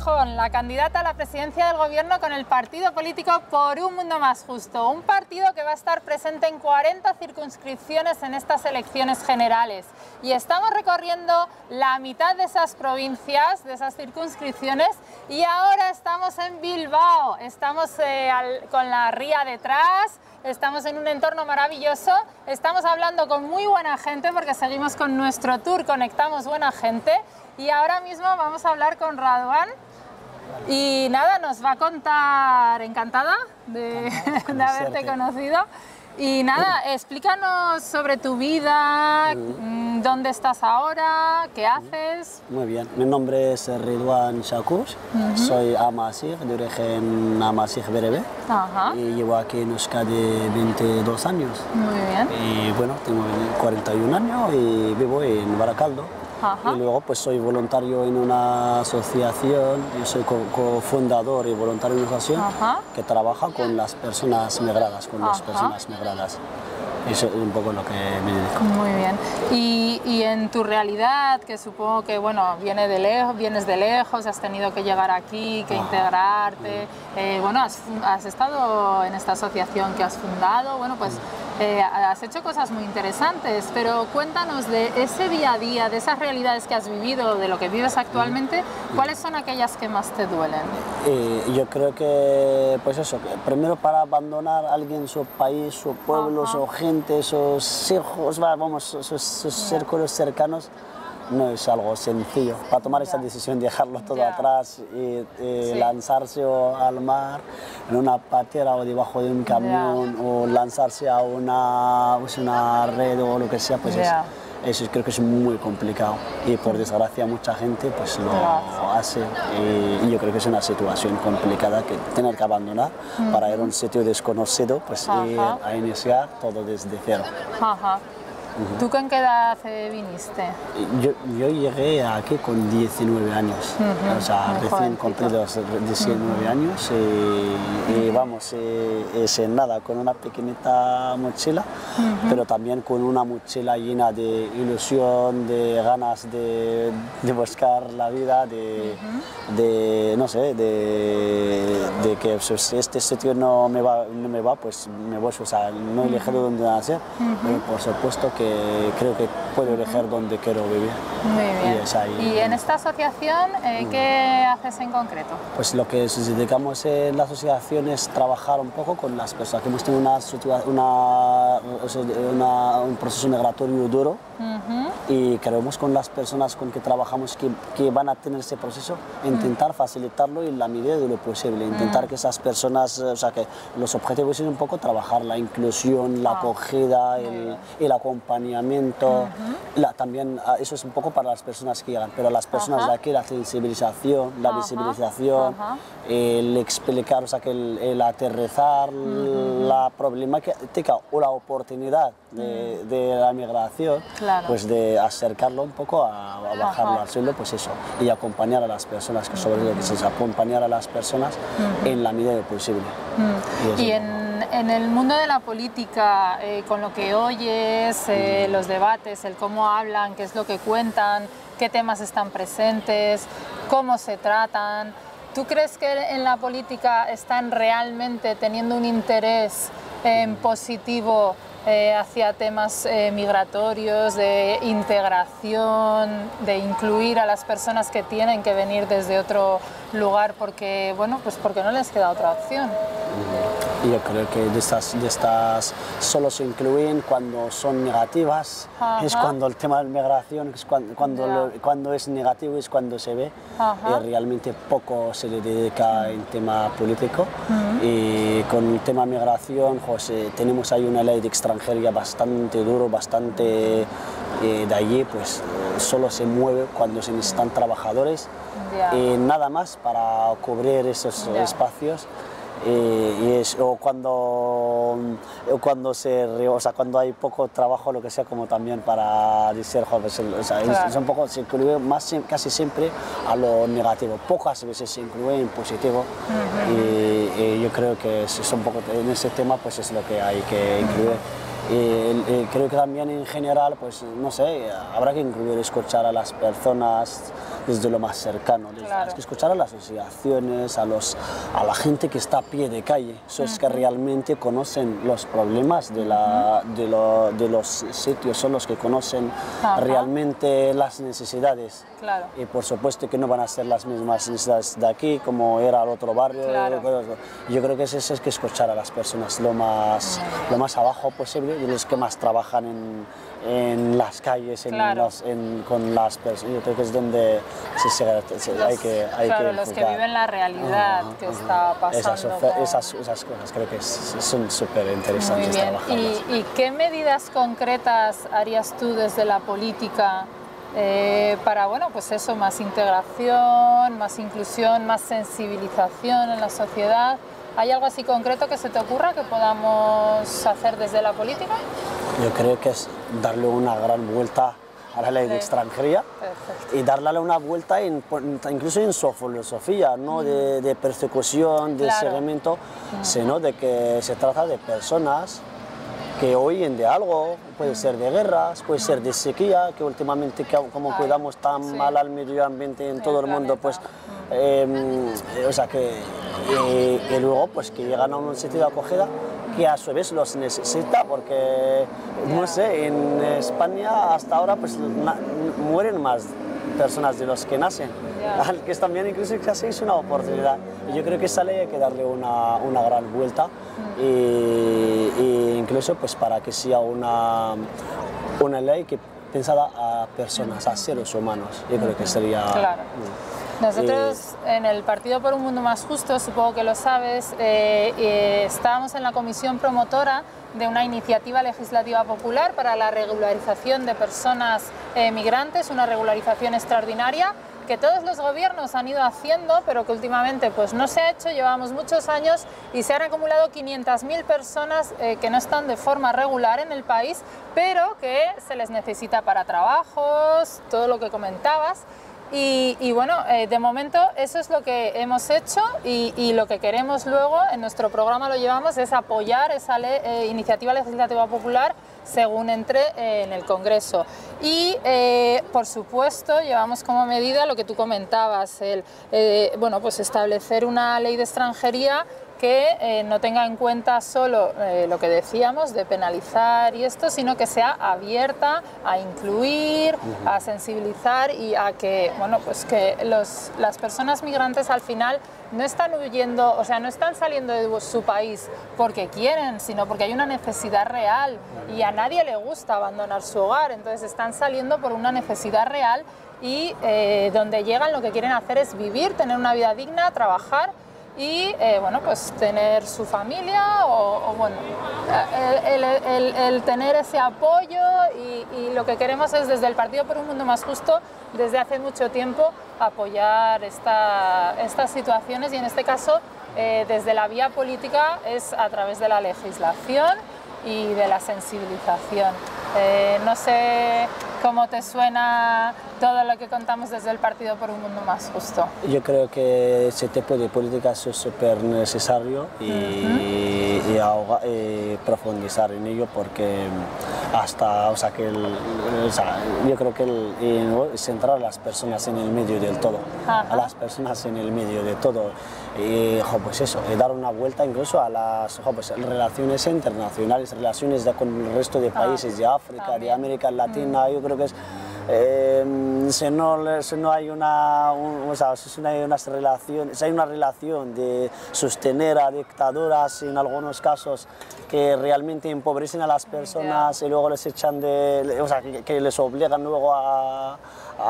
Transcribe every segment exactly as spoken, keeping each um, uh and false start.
Rejón, la candidata a la presidencia del Gobierno con el partido político Por un Mundo Más Justo, un partido que va a estar presente en cuarenta circunscripciones en estas elecciones generales. Y estamos recorriendo la mitad de esas provincias, de esas circunscripciones, y ahora estamos en Bilbao. Estamos eh, al, con la ría detrás, estamos en un entorno maravilloso, estamos hablando con muy buena gente porque seguimos con nuestro tour Conectamos Buena Gente. Y ahora mismo vamos a hablar con Raduan y nada, nos va a contar, encantada de, de haberte conocido. Y nada, explícanos sobre tu vida, uh-huh. dónde estás ahora, qué haces. Muy bien, mi nombre es Ridwan Shakush, uh-huh. soy amasij, de origen amasij berebe, uh-huh. y llevo aquí en Euskadi veintidós años. Muy bien. Y bueno, tengo cuarenta y un años y vivo en Baracaldo. Ajá. Y luego pues soy voluntario en una asociación, yo soy cofundador y voluntario en una asociación Ajá. que trabaja con las personas migradas, con Ajá. las personas migradas. Eso es un poco lo que me dedico. Muy bien. Y, y en tu realidad, que supongo que bueno, viene de lejos, vienes de lejos, has tenido que llegar aquí, que Ajá. integrarte, eh, bueno, has, has estado en esta asociación que has fundado, bueno, pues eh, has hecho cosas muy interesantes, pero cuéntanos de ese día a día, de esas realidades que has vivido, de lo que vives actualmente, ¿cuáles son aquellas que más te duelen? Eh, yo creo que, pues eso, que primero para abandonar a alguien su país, su pueblo, Ajá. su gente, sus hijos, vamos, sus, sus círculos cercanos, no es algo sencillo. Para tomar esa decisión, dejarlo todo ya. atrás y, y sí. lanzarse al mar en una patera o debajo de un camión ya. o lanzarse a una, pues una red o lo que sea, pues es, eso creo que es muy complicado y por desgracia mucha gente pues lo Gracias. hace y, y yo creo que es una situación complicada que tener que abandonar uh-huh. para ir a un sitio desconocido, pues Ajá. ir a iniciar todo desde cero. Ajá. Uh-huh. ¿Tú con qué edad viniste? Yo, yo llegué aquí con diecinueve años, uh-huh. o sea, Muy recién cumplidos diecinueve uh-huh. años y, y vamos, eh, sin nada, con una pequeñita mochila, uh-huh. pero también con una mochila llena de ilusión, de ganas de, de buscar la vida, de, uh-huh. de no sé, de, de que si este sitio no me va, no me va pues me voy, o sea, no he elegido uh-huh. dónde nacer, uh-huh. pero por supuesto que creo que puedo elegir uh-huh. dónde quiero vivir. Muy bien. Y, es ahí, ¿Y en esta asociación eh, uh-huh. qué haces en concreto? Pues lo que nos dedicamos en la asociación es trabajar un poco con las personas que hemos tenido una, una, una, un proceso migratorio duro uh-huh. y queremos con las personas con que trabajamos que, que van a tener ese proceso intentar uh-huh. facilitarlo en la medida de lo posible, intentar uh-huh. que esas personas, o sea que los objetivos es un poco trabajar la inclusión, la uh-huh. acogida, el, el acompañamiento, uh-huh. la, también eso es un poco para las personas que llegan, pero las personas uh-huh. de aquí la sensibilización, la uh-huh. visibilización, uh-huh. el explicar, o sea que el, el aterrizar uh-huh. la problemática o la oportunidad de, uh-huh. de la migración, claro. pues de acercarlo un poco a, a bajarlo uh-huh. al suelo, pues eso, y acompañar a las personas, que sobre todo que es acompañar a las personas uh-huh. en la medida de lo posible. Uh-huh. Y, y en En el mundo de la política, eh, con lo que oyes, eh, los debates, el cómo hablan, qué es lo que cuentan, qué temas están presentes, cómo se tratan, ¿tú crees que en la política están realmente teniendo un interés eh, positivo eh, hacia temas eh, migratorios, de integración, de incluir a las personas que tienen que venir desde otro lugar porque, bueno, pues porque no les queda otra opción? Y yo creo que de estas, de estas solo se incluyen cuando son negativas, Ajá. es cuando el tema de la migración, es cuando, cuando, lo, cuando es negativo es cuando se ve, Ajá. y realmente poco se le dedica en tema político. Uh-huh. Y con el tema migración, pues, eh, tenemos ahí una ley de extranjería bastante duro, bastante eh, de allí, pues eh, solo se mueve cuando se necesitan trabajadores yeah. y nada más para cubrir esos yeah. espacios. Y, y es, o cuando, o cuando, se, o sea, cuando hay poco trabajo, lo que sea, como también para decir, joder, o sea, claro. es, es un poco, se incluye más, casi siempre a lo negativo, pocas veces se incluye en positivo, uh-huh. y, y yo creo que es, es un poco, en ese tema pues es lo que hay que incluir. Eh, eh, creo que también en general, pues no sé, habrá que incluir escuchar a las personas desde lo más cercano, desde, claro. Hay que escuchar a las asociaciones, a, los, a la gente que está a pie de calle, esos uh-huh. que realmente conocen los problemas de, la, uh-huh. de, lo, de los sitios, son los que conocen uh-huh. realmente las necesidades. Claro. Y por supuesto que no van a ser las mismas necesidades de aquí como era el otro barrio. Claro. Yo creo que es eso, es que escuchar a las personas lo más, uh-huh. lo más abajo posible, de los que más trabajan en, en las calles, en claro. los, en, con las personas. Yo creo que es donde se, se, se, los, hay que hay Claro, que los que viven la realidad uh-huh, que uh-huh. está pasando. Esas, con... esas, esas cosas creo que es, son súper interesantes trabajarlas. ¿Y, ¿Y qué medidas concretas harías tú desde la política eh, para, bueno, pues eso, más integración, más inclusión, más sensibilización en la sociedad? ¿Hay algo así concreto que se te ocurra que podamos hacer desde la política? Yo creo que es darle una gran vuelta a la ley sí. de extranjería. Perfecto. Y darle una vuelta en, incluso en su filosofía, no mm. de, de persecución, de claro. seguimiento, mm. sino de que se trata de personas que huyen de algo, puede mm. ser de guerras, puede mm. ser de sequía, que últimamente que, como Ay, cuidamos tan sí. mal al medio ambiente en sí, todo el, el mundo, pues, mm. eh, o sea que, y, y luego pues que llegan a un sitio de acogida que a su vez los necesita, porque, no sé, en España hasta ahora pues na, mueren más personas de los que nacen, yeah. que es también incluso casi es una oportunidad. Y yo creo que esa ley hay que darle una, una gran vuelta mm. y, y incluso pues para que sea una, una ley que pensada a personas, a seres humanos. Yo creo que sería... Claro. Nosotros eh, en el Partido por un Mundo Más Justo, supongo que lo sabes, eh, eh, estábamos en la comisión promotora de una iniciativa legislativa popular para la regularización de personas eh, migrantes, una regularización extraordinaria que todos los gobiernos han ido haciendo, pero que últimamente pues, no se ha hecho, llevamos muchos años y se han acumulado quinientas mil personas eh, que no están de forma regular en el país, pero que se les necesita para trabajos, todo lo que comentabas. Y, y bueno, eh, de momento eso es lo que hemos hecho y, y lo que queremos luego, en nuestro programa lo llevamos, es apoyar esa ley, eh, iniciativa legislativa popular según entre eh, en el Congreso. Y, eh, por supuesto, llevamos como medida lo que tú comentabas, el, eh, bueno, pues establecer una ley de extranjería que eh, no tenga en cuenta solo eh, lo que decíamos de penalizar y esto, sino que sea abierta a incluir, uh-huh. a sensibilizar y a que, bueno, pues que los, las personas migrantes al final no están huyendo, o sea, no están saliendo de su país porque quieren, sino porque hay una necesidad real y a nadie le gusta abandonar su hogar, entonces están saliendo por una necesidad real y eh, donde llegan lo que quieren hacer es vivir, tener una vida digna, trabajar y eh, bueno, pues tener su familia o, o bueno, el, el, el, el tener ese apoyo y, y lo que queremos es desde el Partido por un Mundo Más Justo, desde hace mucho tiempo, apoyar esta, estas situaciones y en este caso eh, desde la vía política es a través de la legislación y de la sensibilización. Eh, no sé cómo te suena todo lo que contamos desde el Partido por un Mundo Más Justo. Yo creo que ese tipo de políticas es súper necesario y, uh-huh. y, ahoga, y profundizar en ello porque hasta, o sea, que el, o sea, yo creo que el, el, centrar a las personas en el medio del todo, uh-huh. a las personas en el medio de todo y jo, pues eso, y dar una vuelta incluso a las jo, pues, relaciones internacionales, relaciones de, con el resto de países uh-huh. de África, También. de América Latina, uh-huh. yo creo que es Eh, si, no, si no hay una, un, o sea, si no hay unas relaciones, si hay una relación de sostener a dictaduras en algunos casos que realmente empobrecen a las personas yeah. y luego les echan de, o sea, que, que les obligan luego a,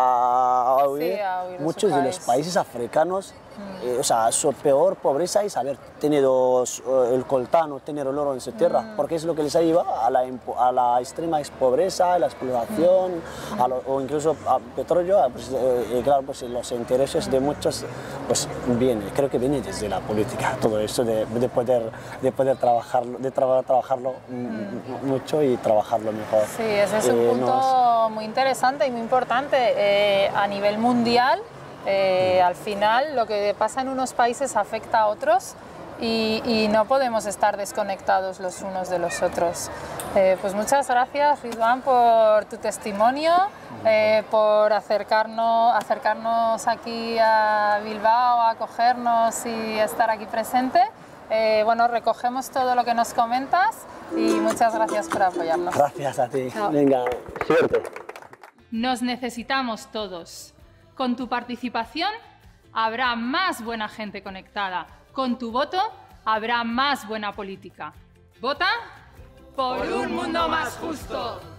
a, a huir, sí, a huir muchos de, de los países africanos, eh, o sea, su peor pobreza es haber tenido el coltán o tener el oro en su tierra, mm. porque es lo que les ha llevado a la, a la extrema pobreza, a la explotación, mm. a lo, o incluso a petróleo, pues, eh, y claro, pues los intereses de muchos, pues viene, creo que viene desde la política, todo eso de, de poder, de poder trabajarlo, de tra trabajarlo mm. mucho y trabajarlo mejor. Sí, ese es un eh, punto no, muy interesante y muy importante eh, a nivel mundial. Eh, al final lo que pasa en unos países afecta a otros y, y no podemos estar desconectados los unos de los otros. Eh, pues muchas gracias, Ridwan, por tu testimonio, eh, por acercarnos, acercarnos aquí a Bilbao, a acogernos y estar aquí presente. Eh, bueno, recogemos todo lo que nos comentas y muchas gracias por apoyarnos. Gracias a ti. Chao. Venga, suerte. Nos necesitamos todos. Con tu participación habrá más buena gente conectada. Con tu voto habrá más buena política. Vota por un mundo más justo.